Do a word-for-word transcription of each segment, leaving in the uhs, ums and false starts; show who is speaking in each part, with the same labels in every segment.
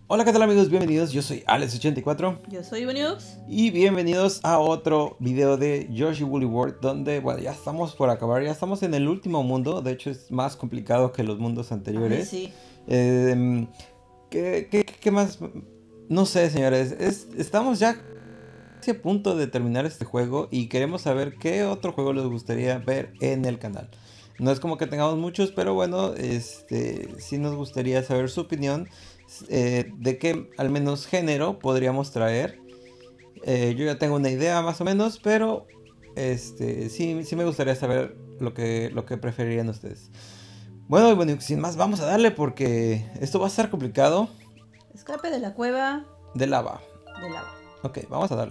Speaker 1: Hola, ¿qué tal amigos? Bienvenidos, yo soy Alex ochenta y cuatro.
Speaker 2: Yo soy Bunnyux.
Speaker 1: Y bienvenidos a otro video de Yoshi Woolly World, donde, bueno, ya estamos por acabar, ya estamos en el último mundo. De hecho es más complicado que los mundos anteriores.
Speaker 2: Ay, sí.
Speaker 1: eh, ¿qué, qué, ¿Qué más? No sé, señores, es, estamos ya a punto de terminar este juego y queremos saber qué otro juego les gustaría ver en el canal. No es como que tengamos muchos, pero bueno, este, sí nos gustaría saber su opinión. Eh, de qué al menos género podríamos traer. Eh, yo ya tengo una idea más o menos, pero este sí, sí me gustaría saber lo que, lo que preferirían ustedes. Bueno, y bueno, sin más vamos a darle porque esto va a estar complicado.
Speaker 2: Escape de la cueva
Speaker 1: De lava.
Speaker 2: de lava.
Speaker 1: Ok, vamos a darle.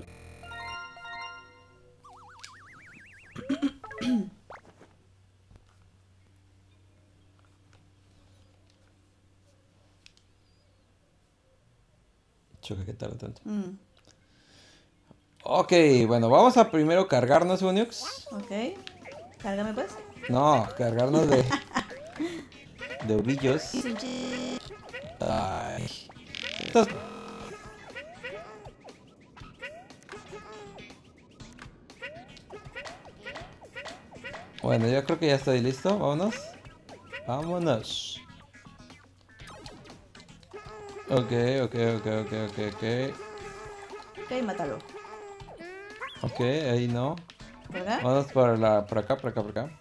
Speaker 1: Choca que tarda tanto.
Speaker 2: Mm.
Speaker 1: Ok, bueno, vamos a primero cargarnos, Bunnyux.
Speaker 2: Ok. Cárgame pues.
Speaker 1: No, cargarnos de de ovillos. Ay. Estos... Bueno, yo creo que ya estoy listo. Vámonos. Vámonos. Ok, ok, ok, ok, ok, ok.
Speaker 2: Ok, mátalo.
Speaker 1: Ok, ahí no.
Speaker 2: ¿Por acá?
Speaker 1: Vamos por, la, por acá, por acá, por acá.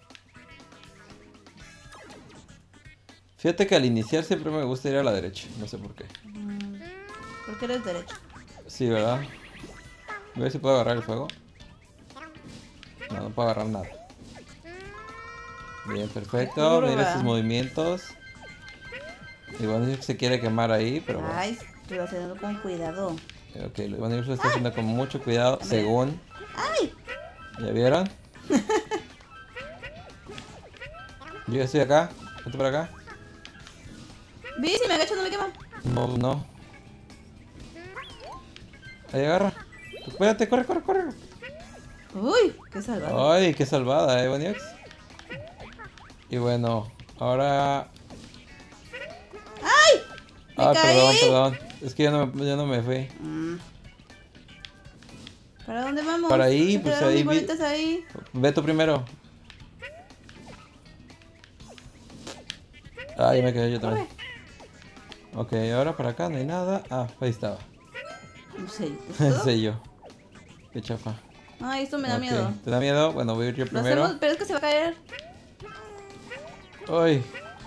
Speaker 1: Fíjate que al iniciar siempre me gusta ir a la derecha. No sé por qué.
Speaker 2: Mm. ¿Por qué eres derecho?
Speaker 1: Sí, ¿verdad? A ver si puedo agarrar el fuego. No, no puedo agarrar nada. Bien, perfecto.
Speaker 2: Curva.
Speaker 1: Mira sus movimientos. Igual se quiere quemar ahí, pero bueno.
Speaker 2: Ay, estoy haciendo con cuidado.
Speaker 1: Ok, lo Iván lo está haciendo con mucho cuidado, según.
Speaker 2: ¡Ay!
Speaker 1: ¿Ya vieron? Yo ya estoy acá. Vete para acá.
Speaker 2: Vi, si me agacho no me quema.
Speaker 1: No, no. Ahí agarra. Espérate, corre, corre, corre.
Speaker 2: Uy, qué salvado.
Speaker 1: Ay, qué salvada, eh, Bunnyux. Y bueno, ahora.
Speaker 2: ¡Ay! Me
Speaker 1: Ah,
Speaker 2: caí.
Speaker 1: perdón, perdón. Es que ya no, me- ya no me fui.
Speaker 2: Mm. ¿Para dónde vamos?
Speaker 1: Para ahí,
Speaker 2: Me
Speaker 1: pues
Speaker 2: quedaron
Speaker 1: ahí
Speaker 2: mis
Speaker 1: vi-
Speaker 2: bolitas ahí.
Speaker 1: Ve tú primero. Ah, ya me quedé yo también. Ok, ahora para acá no hay nada. Ah, ahí estaba.
Speaker 2: No sé.
Speaker 1: Sé yo. Qué chafa.
Speaker 2: Ay, esto me da
Speaker 1: Ok,
Speaker 2: miedo.
Speaker 1: ¿te da miedo? Bueno, voy a ir yo
Speaker 2: Lo
Speaker 1: primero.
Speaker 2: hacemos, pero es que se va a caer.
Speaker 1: Ay.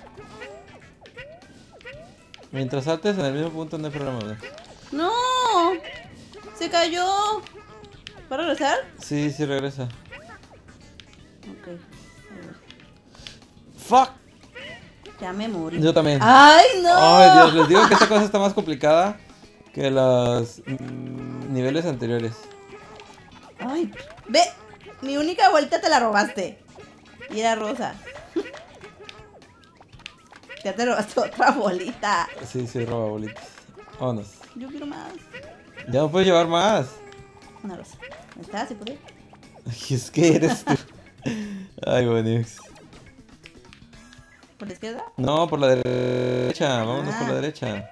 Speaker 1: Mientras saltes en el mismo punto no hay problema, ¿no?
Speaker 2: ¡No! ¡Se cayó! ¿Va a regresar?
Speaker 1: Sí, sí regresa.
Speaker 2: Ok. A ver.
Speaker 1: ¡Fuck!
Speaker 2: Ya me morí.
Speaker 1: Yo también.
Speaker 2: ¡Ay, no!
Speaker 1: Ay, Dios, les digo que esta cosa está más complicada que los mm, niveles anteriores.
Speaker 2: ¡Ay! ¡Ve! Mi única vuelta te la robaste. Y era rosa. Ya te robaste otra bolita.
Speaker 1: Sí, sí, roba bolitas. Vámonos.
Speaker 2: Yo quiero más.
Speaker 1: Ya no puedes llevar más.
Speaker 2: Una rosa. ¿Me está? ¿Sí puede?
Speaker 1: Ay, es que eres tú. Ay, Bunnyux.
Speaker 2: ¿Por la izquierda?
Speaker 1: No, por la derecha. Vámonos por la
Speaker 2: Ah.
Speaker 1: derecha.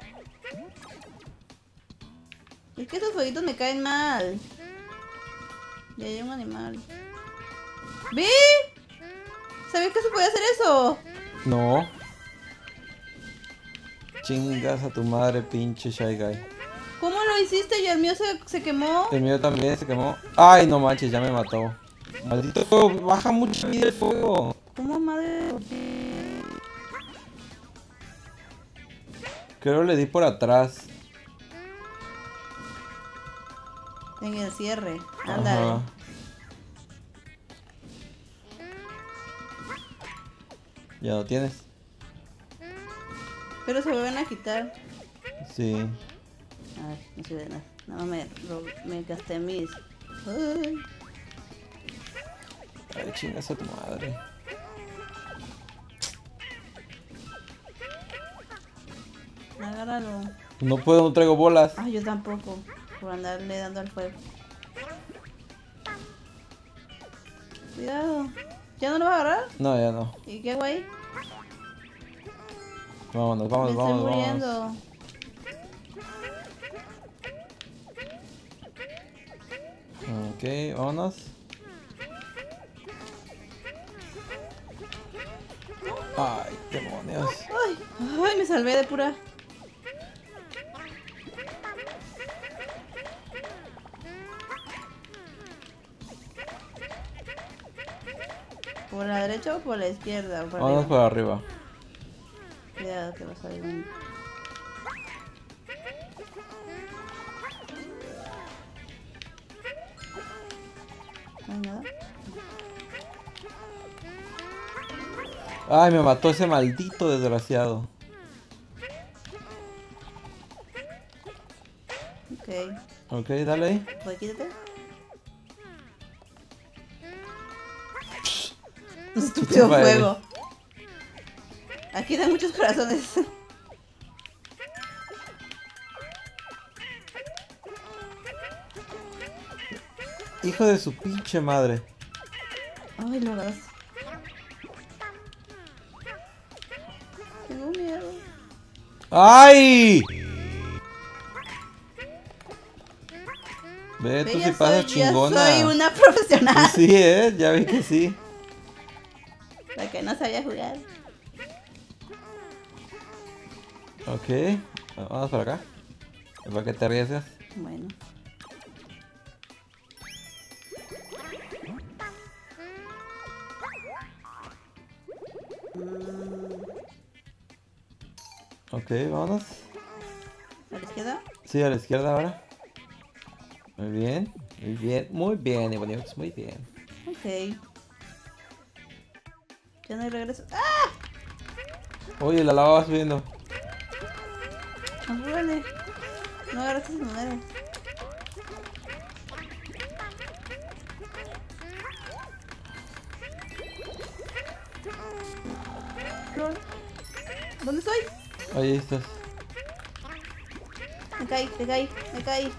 Speaker 2: Es que esos fueguitos me caen mal. Y hay un animal. ¿Vi? ¿Sabías que se puede hacer eso?
Speaker 1: No. Chingas a tu madre, pinche Shy Guy.
Speaker 2: ¿Cómo lo hiciste? Y el mío se, se quemó.
Speaker 1: El mío también se quemó. Ay, no manches, ya me mató. Maldito fuego, baja mucho vida el fuego.
Speaker 2: ¿Cómo madre?
Speaker 1: Creo le di por atrás.
Speaker 2: En el cierre. Ándale.
Speaker 1: Ajá. Ya lo tienes.
Speaker 2: Pero se vuelven a quitar.
Speaker 1: Sí.
Speaker 2: Ay, no sirve de nada. Nada más me, ro- me gasté mis. Ay.
Speaker 1: Ay, chingas a tu madre.
Speaker 2: Agárralo.
Speaker 1: No puedo, no traigo bolas.
Speaker 2: Ay, yo tampoco. Por andarle dando al fuego. Cuidado. ¿Ya no lo vas a agarrar?
Speaker 1: No, ya no.
Speaker 2: ¿Y qué hago ahí?
Speaker 1: Vámonos,
Speaker 2: Me
Speaker 1: vámonos,
Speaker 2: estoy
Speaker 1: vámonos,
Speaker 2: muriendo.
Speaker 1: vámonos. Ok, vámonos. Ay, demonios.
Speaker 2: Ay, ay, me salvé de pura. ¿Por la derecha o por la izquierda? O por
Speaker 1: Vámonos
Speaker 2: arriba?
Speaker 1: por arriba.
Speaker 2: Cuidado que va a salir un... No hay nada.
Speaker 1: Ay, me mató ese maldito desgraciado.
Speaker 2: Ok.
Speaker 1: Ok, dale ahí.
Speaker 2: Pues quítate. Estúpido
Speaker 1: Vale.
Speaker 2: fuego. Aquí dan muchos corazones.
Speaker 1: Hijo de su pinche madre.
Speaker 2: Ay, lo das. Tengo miedo.
Speaker 1: ¡Ay! Ve, tú
Speaker 2: Ve,
Speaker 1: sí
Speaker 2: ya
Speaker 1: pasas
Speaker 2: soy, ya
Speaker 1: chingona.
Speaker 2: soy una profesional.
Speaker 1: Sí, eh, ya vi que sí.
Speaker 2: La que no sabía jugar.
Speaker 1: Ok, vamos para acá. ¿Para qué te arriesgas?
Speaker 2: Bueno. Mm,
Speaker 1: Ok, vámonos.
Speaker 2: ¿A la izquierda?
Speaker 1: Sí, a la izquierda ahora. Muy bien, muy bien, muy bien, Eboniox, muy bien.
Speaker 2: Ok. Ya no hay regreso. ¡Ah!
Speaker 1: Oye, la lava va subiendo.
Speaker 2: Apúrale. No agarraste ese número. Flor. ¿Dónde estoy?
Speaker 1: Ahí estás.
Speaker 2: Me caí, me caí, me caí.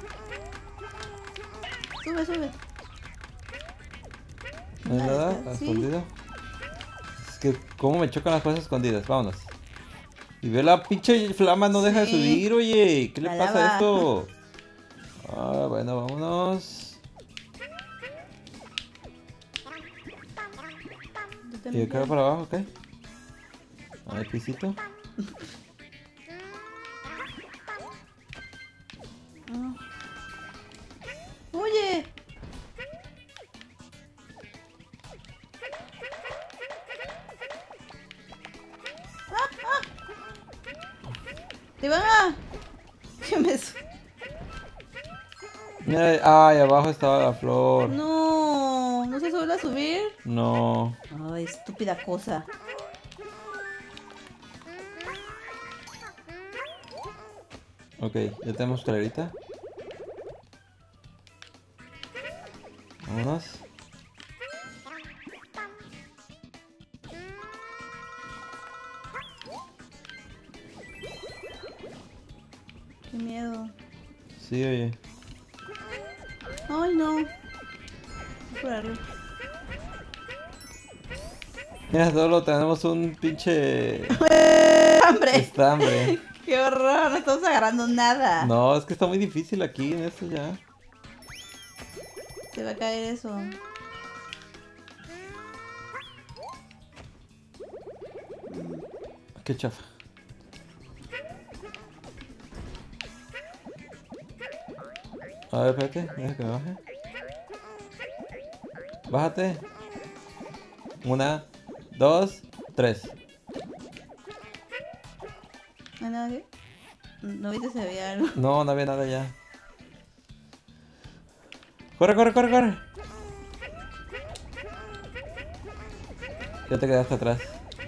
Speaker 2: Sube, sube.
Speaker 1: ¿No hay
Speaker 2: Dale,
Speaker 1: nada
Speaker 2: está- sí.
Speaker 1: escondido? Es que, ¿cómo me chocan las cosas escondidas? Vámonos. Y ve la pinche flama, no deja de
Speaker 2: Sí.
Speaker 1: subir, oye. ¿Qué le
Speaker 2: La
Speaker 1: pasa
Speaker 2: lava.
Speaker 1: a esto? Ah, bueno, vámonos.
Speaker 2: Yo
Speaker 1: Y
Speaker 2: también
Speaker 1: acá
Speaker 2: quiero.
Speaker 1: para abajo, ¿ok? Ahí, pisito.
Speaker 2: Ah. Oye. ¡Ah, ah! Te van a... ¿Qué me... su-
Speaker 1: Mira, ay, abajo estaba la flor.
Speaker 2: No, no se suele subir.
Speaker 1: No.
Speaker 2: Ay, estúpida cosa.
Speaker 1: Ok, ya tenemos escalerita. Vámonos.
Speaker 2: Qué miedo.
Speaker 1: Sí, oye.
Speaker 2: Ay, no. Por arriba.
Speaker 1: Mira, solo tenemos un pinche
Speaker 2: ¡Hambre!
Speaker 1: estambre.
Speaker 2: ¡Qué horror! No estamos agarrando nada.
Speaker 1: No, es que está muy difícil aquí en esto ya.
Speaker 2: Se va a caer eso.
Speaker 1: Qué chafa. A ver, espérate, deja que me baje. Bájate. Una, dos, tres.
Speaker 2: ¿No hay nada aquí? ¿No viste si había algo?
Speaker 1: No, no había nada ya. Corre, corre, corre, corre. Ya te quedaste atrás.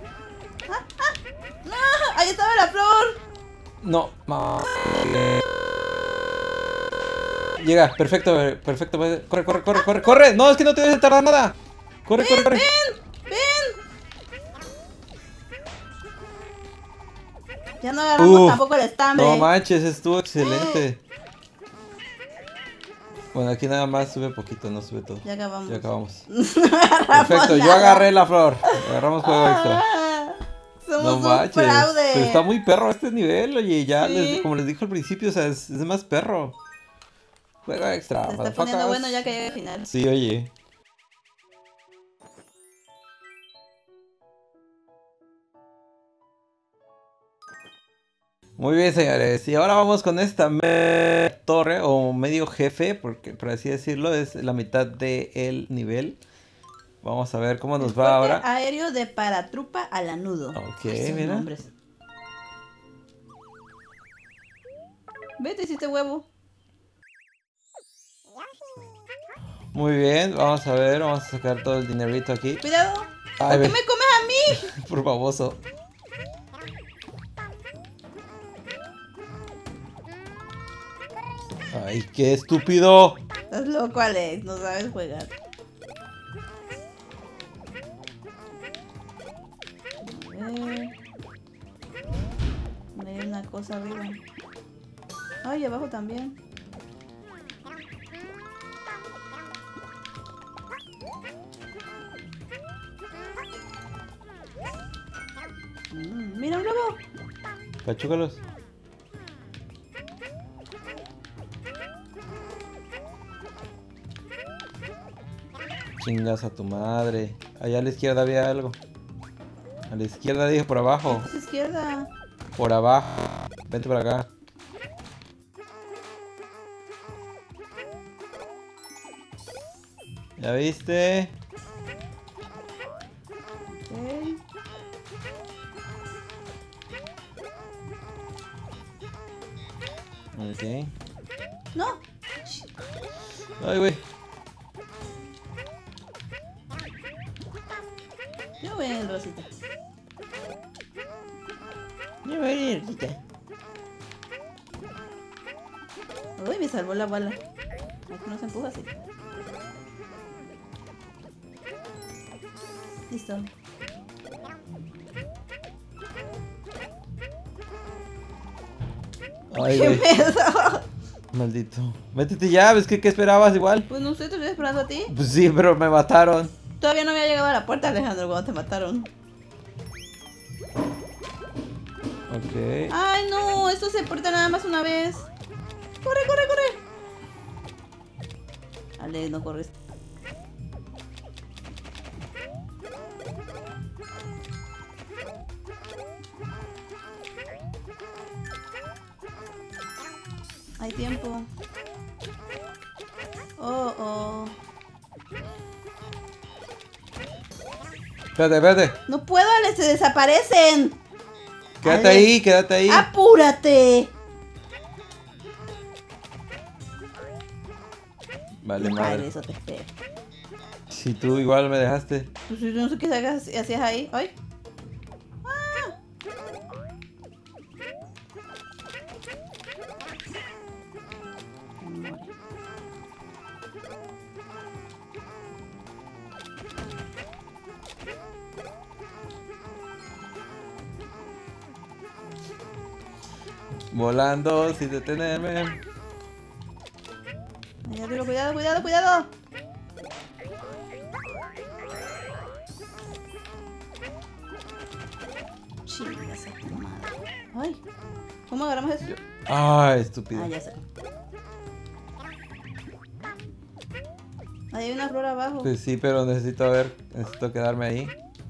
Speaker 2: ¡No! ¡Ahí estaba la flor!
Speaker 1: No, ma- Llega, perfecto, perfecto. Corre, corre, corre, corre, corre. No, es que no te debes de tardar nada. Corre, corre, corre.
Speaker 2: ¡Ven! Ya no agarramos
Speaker 1: Uf,
Speaker 2: tampoco el estambre.
Speaker 1: No manches, estuvo excelente. Bueno, aquí nada más sube poquito, no sube todo.
Speaker 2: Ya acabamos.
Speaker 1: Ya acabamos.
Speaker 2: No agarramos
Speaker 1: Perfecto, yo
Speaker 2: nada.
Speaker 1: agarré la flor. Agarramos juego extra.
Speaker 2: Ah, somos
Speaker 1: No
Speaker 2: un
Speaker 1: manches.
Speaker 2: fraude.
Speaker 1: Pero está muy perro este nivel, oye. Ya,
Speaker 2: Sí.
Speaker 1: les- como les dije al principio, o sea, es, es más perro. Juego extra.
Speaker 2: Se está poniendo bueno ya que llega al final.
Speaker 1: Sí, oye. Muy bien, señores. Y ahora vamos con esta me torre o medio jefe, porque por así decirlo, es la mitad del nivel. Vamos a ver cómo nos
Speaker 2: El
Speaker 1: va
Speaker 2: fuerte
Speaker 1: ahora.
Speaker 2: Aéreo de Paratrupa Alanudo.
Speaker 1: Ok,
Speaker 2: Esos
Speaker 1: mira.
Speaker 2: nombres. Vete, hiciste huevo.
Speaker 1: Muy bien, vamos a ver, vamos a sacar todo el dinerito aquí.
Speaker 2: Cuidado.
Speaker 1: Ay,
Speaker 2: ¿Por qué
Speaker 1: ve.
Speaker 2: me comes a mí?
Speaker 1: Por baboso. Ay, qué estúpido.
Speaker 2: Estás loco, Alex. No sabes jugar. A ver. Hay una cosa arriba. Ay, abajo también. Mm, mira un globo.
Speaker 1: Pachúcalos. Chingas a tu madre. Allá a la izquierda había algo. A la izquierda dije por abajo.
Speaker 2: Es izquierda.
Speaker 1: Por abajo. Vente para acá. ¿Ya viste?
Speaker 2: Ok.
Speaker 1: Ok.
Speaker 2: No.
Speaker 1: Ay, güey.
Speaker 2: Yo voy en el rosita.
Speaker 1: Ya voy a ir, Rosita.
Speaker 2: Uy, me salvó la bala. Aquí no se empuja así. Listo.
Speaker 1: Ay,
Speaker 2: ¿Qué
Speaker 1: güey.
Speaker 2: pedo?
Speaker 1: Maldito. Métete ya, ¿ves que qué esperabas igual?
Speaker 2: Pues no sé, te estoy esperando a ti.
Speaker 1: Pues sí, pero me mataron.
Speaker 2: Todavía no había llegado a la puerta, Alejandro, cuando te mataron.
Speaker 1: Ok.
Speaker 2: Ay, no, esto se porta nada más una vez. Corre, corre, corre. Ale, no corres. Hay tiempo. Oh, oh.
Speaker 1: Espérate, espérate.
Speaker 2: No puedo, Ale, se desaparecen.
Speaker 1: Quédate
Speaker 2: Ale,
Speaker 1: ahí, quédate ahí.
Speaker 2: ¡Apúrate!
Speaker 1: Vale,
Speaker 2: No,
Speaker 1: madre.
Speaker 2: eso te espero.
Speaker 1: Si tú igual me dejaste.
Speaker 2: Pues yo no sé qué hagas- hacías ahí. ¡Ay! ¡Ah! Amor.
Speaker 1: Volando sin detenerme.
Speaker 2: Ay, arriba, cuidado, cuidado, cuidado. Chingas a tu madre. Ay, ¿cómo agarramos eso?
Speaker 1: Ay, estúpido.
Speaker 2: Ah, ya sé. Ahí hay una flor abajo.
Speaker 1: Pues sí, pero necesito ver. Necesito quedarme ahí.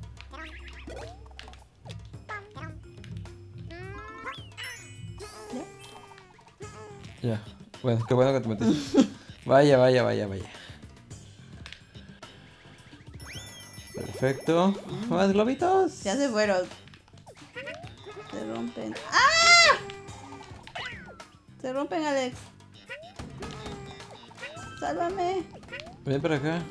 Speaker 2: ¿Ya?
Speaker 1: Ya. Bueno, qué bueno que te metiste. Vaya, vaya, vaya, vaya. Perfecto. Más globitos.
Speaker 2: Ya se fueron. Se rompen. ¡Ah! Se rompen, Alex. Sálvame.
Speaker 1: Ven para acá.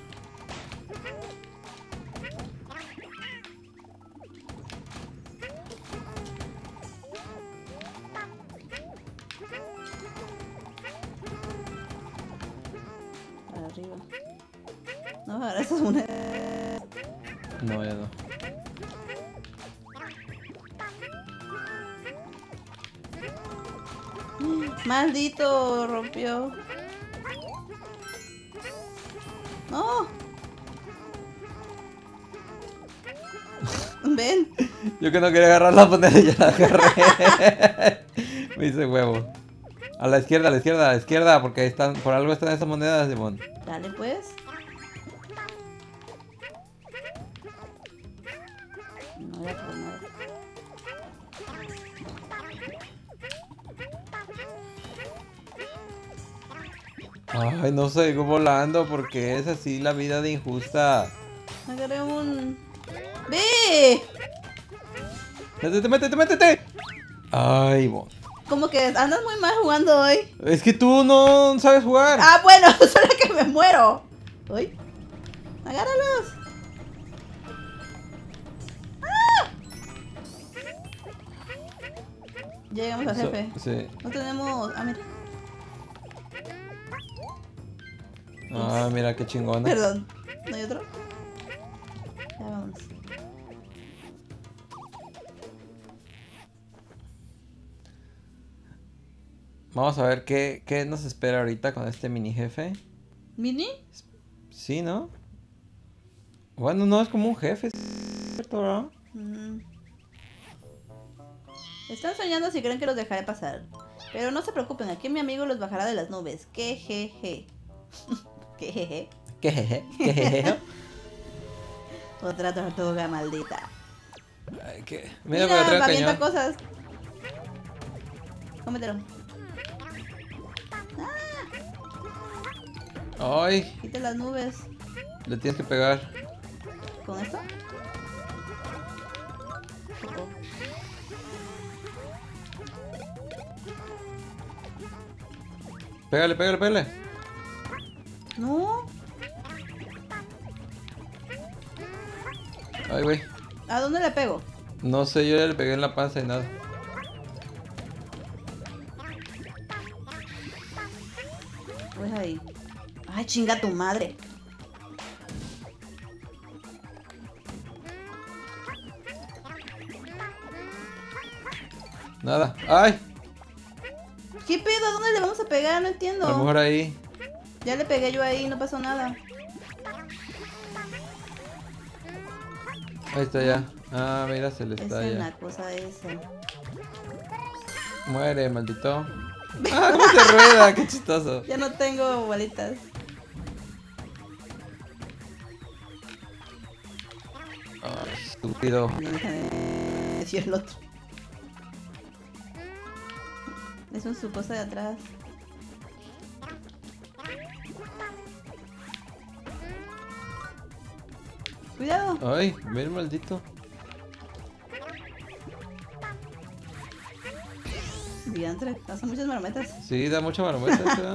Speaker 2: Para arriba. No, ahora eso es una.
Speaker 1: No, ya no.
Speaker 2: Maldito, rompió. No. Ven.
Speaker 1: Yo que no quería agarrar la moneda, ya la agarré. Me hice huevo. A la izquierda, a la izquierda, a la izquierda, porque están, por algo están esas monedas, Simón.
Speaker 2: Dale, pues. No era por nada.
Speaker 1: Ay, no sigo volando porque es así la vida de injusta.
Speaker 2: Agarré un... ¡Ve!
Speaker 1: ¡Métete, métete, métete! Ay, bon.
Speaker 2: Como que andas muy mal jugando hoy.
Speaker 1: Es que tú no sabes jugar.
Speaker 2: Ah, bueno, solo que me muero. Uy. Agárralos. ¡Ah! Ya llegamos al
Speaker 1: So-
Speaker 2: jefe.
Speaker 1: sí.
Speaker 2: No tenemos... Ah, mira.
Speaker 1: Ah, mira qué chingona.
Speaker 2: Perdón. ¿No hay otro? Ya vamos.
Speaker 1: Vamos a ver qué, qué nos espera ahorita con este mini jefe.
Speaker 2: ¿Mini?
Speaker 1: Sí, ¿no? Bueno, no es como un jefe, es cierto, ¿no?
Speaker 2: Mm. Están soñando si creen que los dejaré pasar. Pero no se preocupen, aquí mi amigo los bajará de las nubes. Que jeje. Que jeje.
Speaker 1: ¿Qué jeje? ¿Qué jeje?
Speaker 2: Otra tortuga maldita.
Speaker 1: Ay, qué... Mira,
Speaker 2: Mira,
Speaker 1: me traigo
Speaker 2: avienta
Speaker 1: cañón.
Speaker 2: cosas. Cómetelo.
Speaker 1: Ay,
Speaker 2: Quita las nubes.
Speaker 1: le tienes que pegar.
Speaker 2: ¿Con esto? Oh, oh.
Speaker 1: Pégale, pégale, pégale.
Speaker 2: No.
Speaker 1: Ay, güey.
Speaker 2: ¿A dónde le pego?
Speaker 1: No sé, yo ya le pegué en la panza y nada.
Speaker 2: Pues ahí. Ay, chinga tu madre.
Speaker 1: Nada. ¡Ay!
Speaker 2: ¿Qué pedo? ¿A dónde le vamos a pegar? No
Speaker 1: A
Speaker 2: entiendo.
Speaker 1: lo mejor ahí.
Speaker 2: Ya le pegué yo ahí, no pasó nada.
Speaker 1: Ahí está ya. Ah, mira, se le
Speaker 2: Esa
Speaker 1: está
Speaker 2: es
Speaker 1: ya.
Speaker 2: una cosa esa.
Speaker 1: Muere, maldito. ¡Ah, cómo se rueda! ¡Qué chistoso!
Speaker 2: Ya no tengo bolitas.
Speaker 1: Ay, estúpido.
Speaker 2: Si el otro. Eso es su cosa de atrás. Cuidado.
Speaker 1: Ay, mira, maldito.
Speaker 2: Diantre, hacen muchas marometas.
Speaker 1: Sí, da mucha marometa, ¿verdad?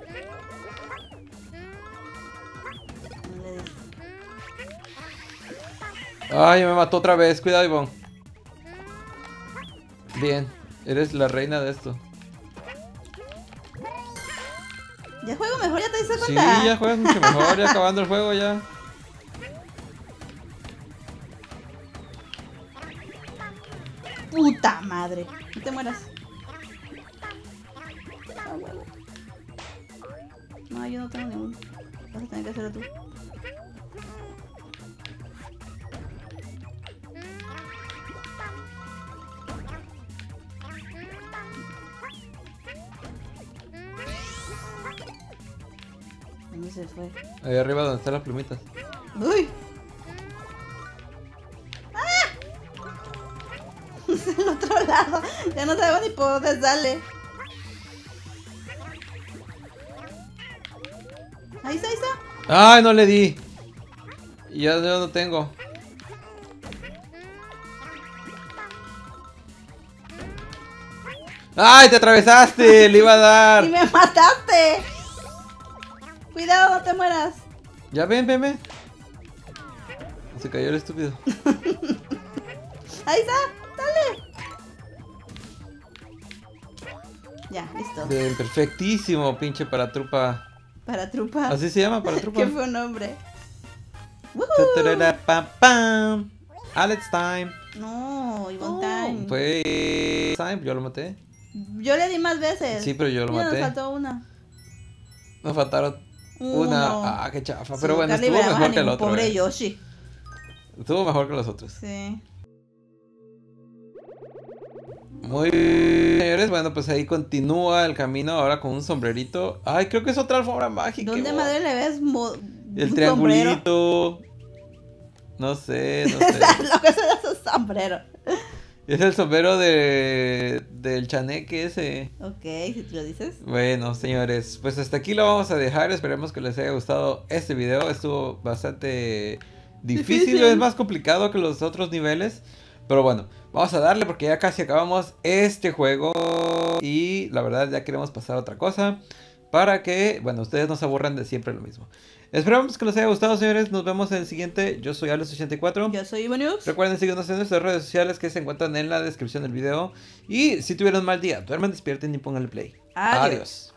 Speaker 2: No le des.
Speaker 1: Ay, me mató otra vez. Cuidado, Ivonne. Bien, eres la reina de esto.
Speaker 2: Ya juego mejor, ya te diste
Speaker 1: Sí,
Speaker 2: cuenta.
Speaker 1: ya juegas mucho mejor, ya acabando el juego ya.
Speaker 2: Puta madre. No te mueras. Ah, huevo. No, yo no tengo ningún. Vas a tener que hacerlo tú. ¿Dónde se fue?
Speaker 1: Ahí arriba donde están las plumitas.
Speaker 2: ¡Uy! ¡Ah! Es el otro lado. Ya no sabemos ni por dónde sale. Ahí está, ahí está.
Speaker 1: ¡Ay, no le di! Y ya yo no tengo. ¡Ay, te atravesaste! ¡Le iba a dar!
Speaker 2: ¡Y me mataste! Cuidado, no te mueras.
Speaker 1: Ya ven, ven, ven. Se cayó el estúpido.
Speaker 2: Ahí está, dale. Ya, listo.
Speaker 1: Bien, perfectísimo, pinche paratrupa.
Speaker 2: Para trupa.
Speaker 1: Así se llama, paratrupa.
Speaker 2: ¿Qué fue un nombre?
Speaker 1: Ta-ta-ra-ra, pam, pam. Alex time.
Speaker 2: No, Ivonne
Speaker 1: No,
Speaker 2: Time.
Speaker 1: fue time, yo lo maté.
Speaker 2: Yo le di más veces.
Speaker 1: Sí, pero yo lo
Speaker 2: Mira,
Speaker 1: maté.
Speaker 2: nos faltó una.
Speaker 1: Nos faltaron
Speaker 2: Uno.
Speaker 1: una. Ah, qué chafa.
Speaker 2: Sí,
Speaker 1: Pero bueno,
Speaker 2: Carly
Speaker 1: estuvo
Speaker 2: Bravahan
Speaker 1: mejor que
Speaker 2: y
Speaker 1: el otro.
Speaker 2: Pobre
Speaker 1: eh.
Speaker 2: Yoshi.
Speaker 1: Estuvo mejor que los otros.
Speaker 2: Sí.
Speaker 1: Muy señores, bueno, pues ahí continúa el camino ahora con un sombrerito. Ay, creo que es otra alfombra mágica.
Speaker 2: ¿Dónde madre le ves mo-
Speaker 1: El
Speaker 2: un
Speaker 1: triangulito. No sé, no sé.
Speaker 2: Lo que es un sombrero.
Speaker 1: Es el sombrero de del chaneque ese.
Speaker 2: Ok, si tú lo dices.
Speaker 1: Bueno, señores, pues hasta aquí lo vamos a dejar. Esperemos que les haya gustado este video. Estuvo bastante difícil,
Speaker 2: Difícil.
Speaker 1: es más complicado que los otros niveles. Pero bueno, vamos a darle porque ya casi acabamos este juego. Y la verdad ya queremos pasar a otra cosa. Para que, bueno, ustedes no se aburran de siempre lo mismo. Esperamos que les haya gustado, señores. Nos vemos en el siguiente. Yo soy Alex ochenta y cuatro.
Speaker 2: Yo soy Ivaniux.
Speaker 1: Recuerden seguirnos en nuestras redes sociales que se encuentran en la descripción del video. Y si tuvieron un mal día, duerman, despierten y pónganle play.
Speaker 2: Adiós.
Speaker 1: Adiós.